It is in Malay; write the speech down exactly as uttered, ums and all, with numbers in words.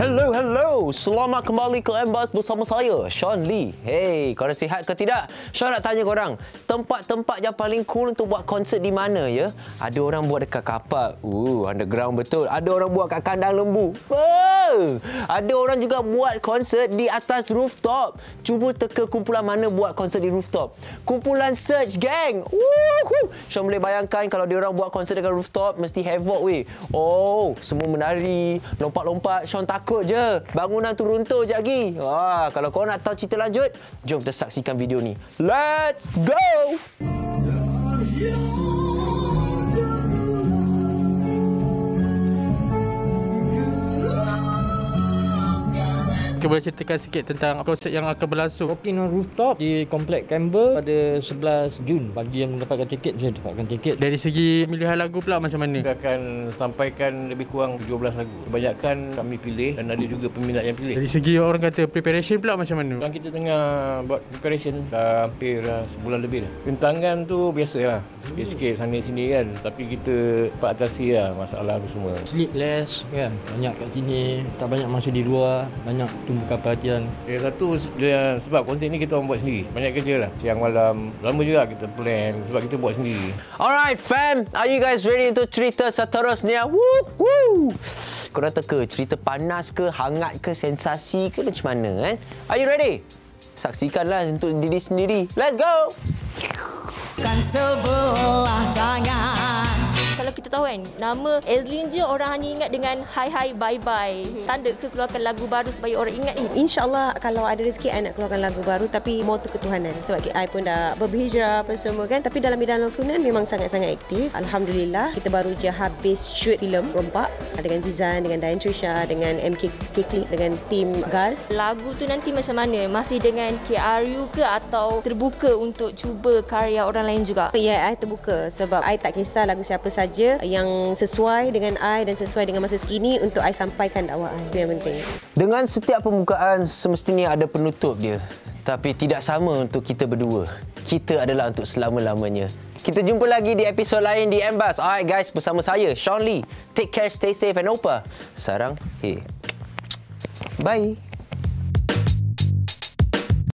Hello, hello. Selamat kembali ke Embas bersama saya, Sean Lee. Hey, korang sihat ke tidak? Sean nak tanya korang, tempat-tempat yang paling cool untuk buat konsert di mana ya? Ada orang buat dekat kapak. Uh, underground betul. Ada orang buat kat kandang lembu. Oh! Ada orang juga buat konsert di atas rooftop. Cuba teka kumpulan mana buat konsert di rooftop. Kumpulan Search Gang. Woohoo! Sean boleh bayangkan kalau dia orang buat konsert dekat rooftop, mesti havoc weh. Oh, semua menari, lompat-lompat. Sean takut je bangunan tu runtuh sekejap lagi. Wah, kalau kau nak tahu cerita lanjut, jom kita saksikan video ni. Let's go! Boleh ceritakan sikit tentang konsert yang akan berlangsung? Walking on Rooftop di Komplek Campbell pada sebelas Jun. Bagi yang mendapatkan tiket, bisa dapatkan tiket. Dari segi pilihan lagu pula macam mana? Kita akan sampaikan lebih kurang tujuh belas lagu. Kebanyakan kami pilih dan ada juga peminat yang pilih. Dari segi orang kata preparation pula macam mana? Dan kita tengah buat preparation dah hampir uh, sebulan lebih dah. Rintangan tu biasa lah. Sikit-sikit sana sini kan. Tapi kita dapat atasi lah masalah tu semua. Sleepless kan. Banyak kat sini. Tak banyak masa di luar. Banyak tumpukan perhatian. Yang satu dia, sebab konsert ni kita orang buat sendiri. Banyak kerja lah. Siang malam. Lama juga kita plan sebab kita buat sendiri. Alright fam, are you guys ready untuk cerita seterusnya? Woo woo. Korang teka cerita panas ke, hangat ke, sensasi ke macam mana kan? Are you ready? Saksikanlah untuk diri sendiri. Let's go! Kan sebelah tangan. Kalau kita tahu kan, nama Ezlyn je orang hanya ingat dengan hi hi bye bye. Tanda ke keluarkan lagu baru supaya orang ingat ni? InsyaAllah kalau ada rezeki I nak keluarkan lagu baru, tapi mau tu ketuhanan. Sebab I pun dah berhijrah apa semua kan. Tapi dalam bidang lakonan memang sangat-sangat aktif. Alhamdulillah, kita baru je habis shoot filem Rompak dengan Zizan, dengan Dayan Trisha, dengan M K Keklik, dengan tim Gaz. Lagu tu nanti macam mana? Masih dengan K R U ke atau terbuka untuk cuba karya orang lain juga? Ya, yeah, I terbuka sebab I tak kisah lagu siapa saja yang sesuai dengan I dan sesuai dengan masa sekini untuk I sampaikan dakwah I. Itu yang penting. Dengan setiap pembukaan semestinya ada penutup dia. Tapi tidak sama untuk kita berdua. Kita adalah untuk selama-lamanya. Kita jumpa lagi di episod lain di Embas. Alright guys, bersama saya Sean Lee. Take care, stay safe and opa. Sarang, hey. Bye.